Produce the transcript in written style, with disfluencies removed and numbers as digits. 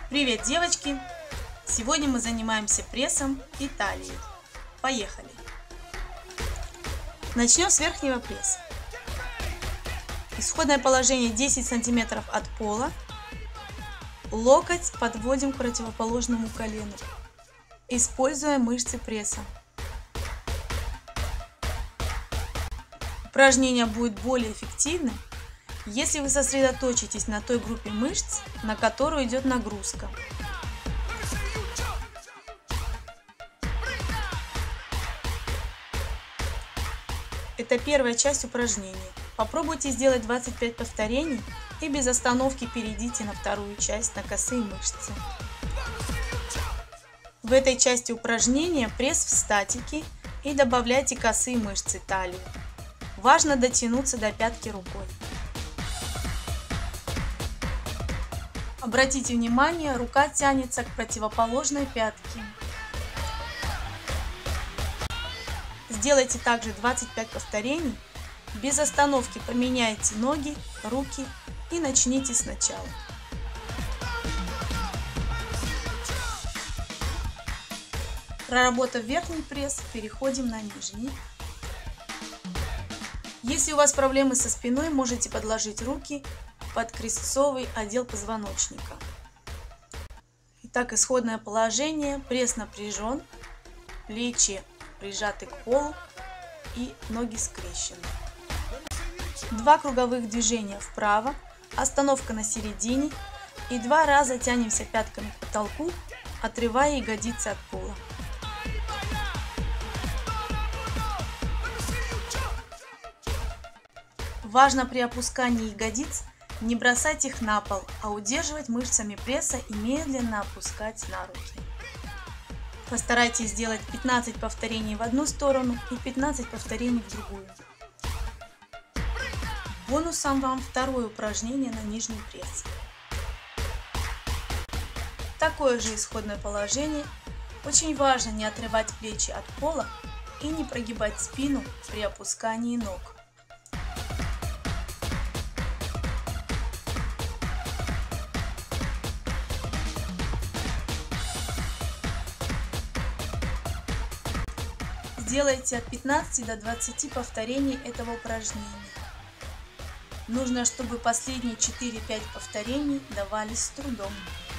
Привет, девочки! Сегодня мы занимаемся прессом и талией. Поехали! Начнем с верхнего пресса. Исходное положение 10 сантиметров от пола. Локоть подводим к противоположному колену, используя мышцы пресса. Упражнение будет более эффективным, если вы сосредоточитесь на той группе мышц, на которую идет нагрузка. Это первая часть упражнения. Попробуйте сделать 25 повторений и без остановки перейдите на вторую часть, на косые мышцы. В этой части упражнения пресс в статике и добавляйте косые мышцы талии. Важно дотянуться до пятки рукой. Обратите внимание, рука тянется к противоположной пятке. Сделайте также 25 повторений. Без остановки поменяйте ноги, руки и начните сначала. Проработав верхний пресс, переходим на нижний. Если у вас проблемы со спиной, можете подложить руки под крестцовый отдел позвоночника. Итак, исходное положение. Пресс напряжен, плечи прижаты к полу и ноги скрещены. 2 круговых движения вправо, остановка на середине и 2 раза тянемся пятками к потолку, отрывая ягодицы от пола. Важно при опускании ягодиц не бросать их на пол, а удерживать мышцами пресса и медленно опускать на руки. Постарайтесь сделать 15 повторений в одну сторону и 15 повторений в другую. Бонусом вам второе упражнение на нижний пресс. Такое же исходное положение. Очень важно не отрывать плечи от пола и не прогибать спину при опускании ног. Сделайте от 15 до 20 повторений этого упражнения. Нужно, чтобы последние 4-5 повторений давались с трудом.